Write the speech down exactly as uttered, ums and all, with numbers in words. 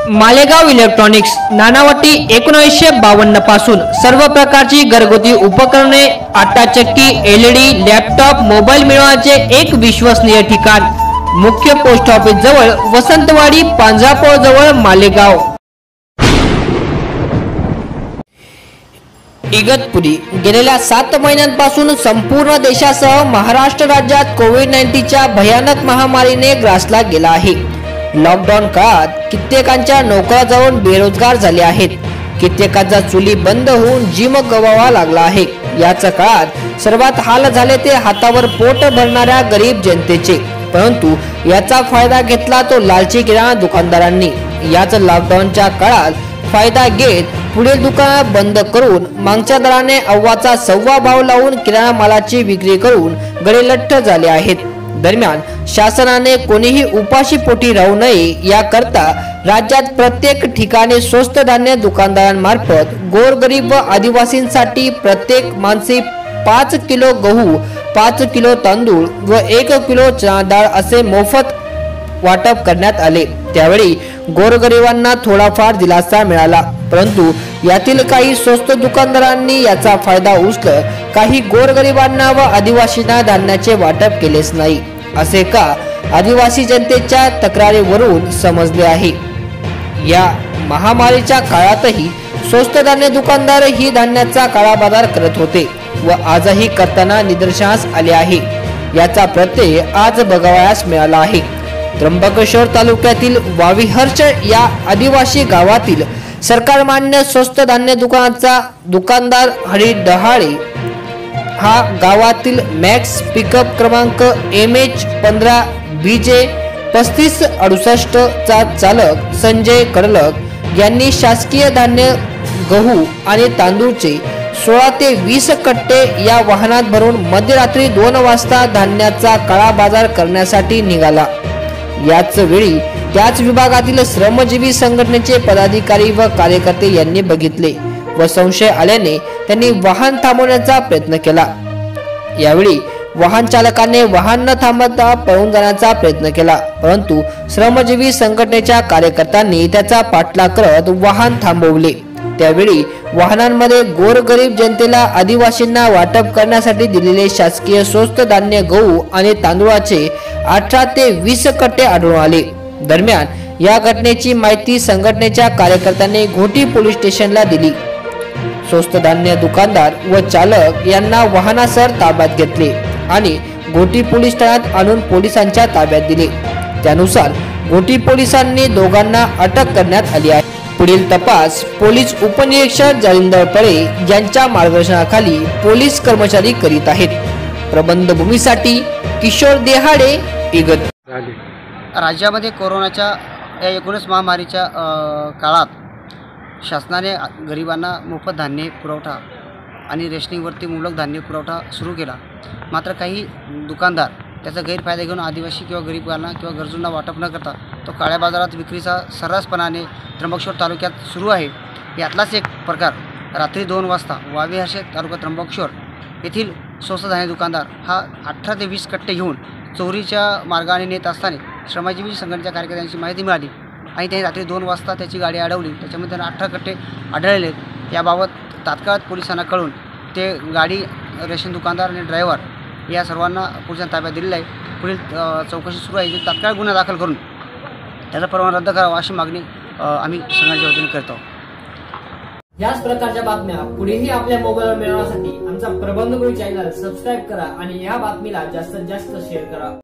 Malegaon electronics Nanavati एकोणीसशे बावन्न पासून सर्व प्रकारची घरगुती उपकरणे, आटा चक्की, एलईडी, लॅपटॉप, मोबाईल मिळवण्याचे एक विश्वसनीय ठिकाण। मुख्य पोस्ट ऑफिस जवळ, वसंतवाडी, पांजरापोळ जवळ, मालेगाव। इगतपुरी गेल्या सात महिन्यांपासून संपूर्ण देशासह महाराष्ट्र राज्यात कोविड नाईन्टीनच्या भयानक महामारीने ग्रासला गेला आहे। लॉकडाऊन काळात कित्येकांच्या नोकऱ्या जाऊन बेरोजगार झाले आहेत। कित्येकांचा चुली बंद होऊन जीव गमवावा लागला आहे। याच काळात सर्वात हाल झाले ते हातावर पोट भरणाऱ्या गरीब जनतेचे, परंतु याचा फायदा घेतला तो लालची किराणा दुकानदारांनी। याच लॉकडाऊनच्या काळात फायदा घेत पुढील दुकान बंद करून मागच्या दराने अव्वाचा सव्वा भाव लावून किराणा मालाची विक्री करून गडेलठ्ठ झाले आहेत। दरम्यान शासनाने कोणीही उपाशी पोटी राहू नये याकरता राज्यात प्रत्येक ठिकाणी स्वस्त धान्य दुकानदारांमार्फत गोरगरीब व आदिवासींसाठी प्रत्येक माणसी पाच किलो गहू, पाच किलो तांदूळ व एक किलो चणा डाळ असे मोफत वाटप करण्यात आले। त्यावेळी गोरगरिबांना थोडाफार दिलासा मिळाला, परंतु यातील काही स्वस्त दुकानदारांनी याचा फायदा उचलत काही गोरगरिबांना व आदिवासींना धान्याचे वाटप केलेच नाही, असे का आदिवासी जनतेच्या तक्रारीवरून समजले आहे। या महामारीच्या काळातही स्वस्त धान्य दुकानदार ही धान्याचा काळा बाजार करत होते व आजही करताना निदर्शनास आले आहे। याचा प्रत्यय आज बघावयास मिळाला आहे। त्र्यंबकेश्वर तालुक्यातील वाविहर्ष या आदिवासी गावातील सरकारमान्य स्वस्त धान्य दुकानाचा दुकानदार हरी डहाळे हा गावातील मॅक्स पिकअप क्रमांक एम एच पंधरा बी जे पस्तीस अडुसष्ट चा चालक संजय कडलक यांनी शासकीय धान्य गहू आणि तांदूळचे सोळा ते वीस कट्टे या वाहनात भरून मध्यरात्री दोन वाजता धान्याचा काळा बाजार करण्यासाठी निघाला। याच वेळी त्याच विभागातील श्रमजीवी संघटनेचे पदाधिकारी व कार्यकर्ते यांनी बघितले व संशय आल्याने त्यांनी वाहन थांबवण्याचा प्रयत्न केला। यावेळी वाहन चालकाने वाहन न थांबवता पळून जाण्याचा प्रयत्न केला, परंतु श्रमजीवी संघटनेच्या कार्यकर्त्यांनी त्याचा पाठलाग करत वाहन थांबवले। त्यावेळी वाहनांमध्ये गोरगरीब जनतेला आदिवासींना वाटप करण्यासाठी दिलेले शासकीय स्वस्त धान्य गहू आणि तांदूळाचे अठरा ते वीस कट्टे आढळून आले। दरम्यान या घटनेची माहिती संघटनेच्या कार्यकर्त्यांनी घोटी पोलीस स्टेशनला दिली। स्वस्त धान्य दुकानदार व चालक यांना वाहनासह ताब्यात घेतले आणि घोटी पोलीस ठाण्यात आणून पोलिसांच्या ताब्यात दिले। त्यानुसार घोटी पोलिसांनी दोघांना अटक करण्यात आली आहे। पुढील तपास पोलीस उपनिरीक्षक जालिंदर पळे यांच्या मार्गदर्शनाखाली पोलीस कर्मचारी करीत आहेत। प्रबंधभूमीसाठी किशोर देहाडे, इगत। राज्यामध्ये कोरोनाच्या या एकोणीस महामारीच्या काळात शासनाने गरिबांना मोफत धान्य पुरवठा आणि रेशनिंगवरती मुबलक धान्य पुरवठा सुरू केला। मात्र काही दुकानदार त्याचा गैरफायदा घेऊन आदिवासी किंवा गरिबांना किंवा गरजूंना वाटप न करता तो काळ्या बाजारात विक्रीचा सर्रासपणाने त्र्यंबकेश्वर तालुक्यात सुरू आहे। यातलाच एक प्रकार रात्री दोन वाजता वाविहर्ष तालुका त्र्यंबकेश्वर येथील स्वस्त धान्य दुकानदार हा अठरा ते वीस कट्टे घेऊन चोरीच्या मार्गाने नेत असताना श्रमजीवी संघटनेच्या कार्यकर्त्यांची माहिती मिळाली आणि त्यांनी रात्री दोन वाजता त्याची गाडी अडवली। त्याच्यामध्ये त्यांना अठरा कट्टे आढळले। याबाबत तात्काळ पोलिसांना कळून ते गाडी, रेशन दुकानदार आणि ड्रायव्हर या सर्वांना पोलिसांना ताब्यात दिलेलं आहे। पुढील चौकशी सुरू आहे। तात्काळ गुन्हा दाखल करून त्याचा परवाना रद्द करावा अशी मागणी आम्ही संघटनेच्या वतीने करतो। याच प्रकारच्या बातम्या पुढेही आपल्या मोबाईलवर मिळवण्यासाठी आमचा प्रबंधभूमी चॅनल सबस्क्राईब करा आणि या बातमीला जास्तीत जास्त शेअर करा।